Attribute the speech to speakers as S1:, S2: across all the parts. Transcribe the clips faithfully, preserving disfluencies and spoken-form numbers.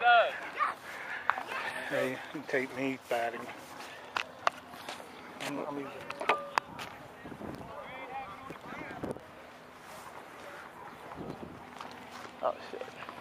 S1: Hey, you can take me batting. I'm, I'm using. Oh shit.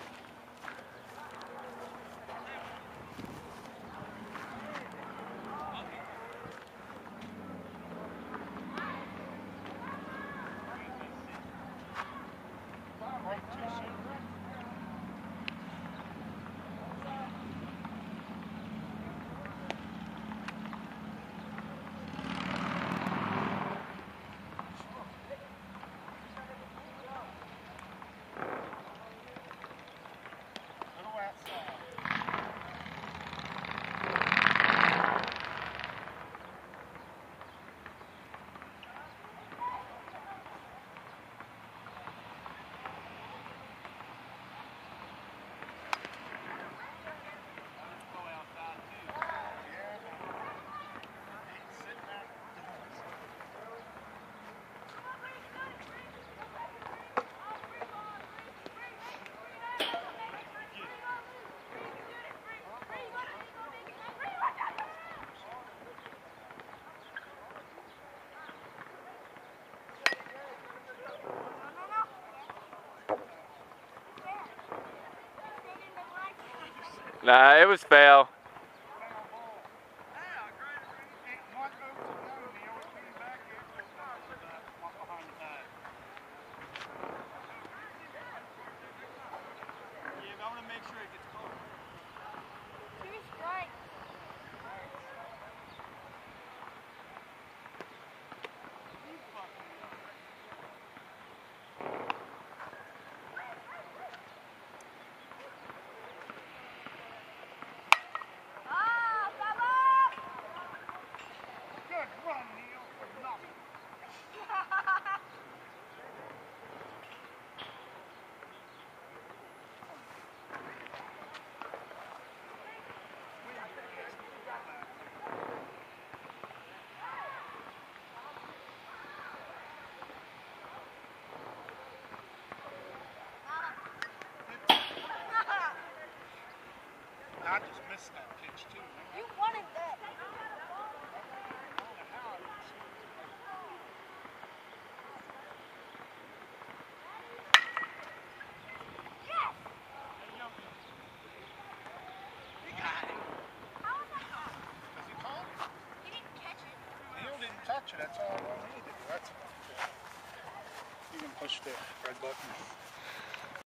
S2: Nah, it was fail.
S3: I want to make sure it gets close.
S4: Two strikes.
S3: Good run, Neil, for nothing. I just missed that pitch too.
S4: You wanted that. Yes!
S3: He got it.
S4: How was that called?
S3: Was he called?
S4: He didn't catch it.
S3: Neil didn't touch it. That's all I needed to do. That's
S1: You can push the red button.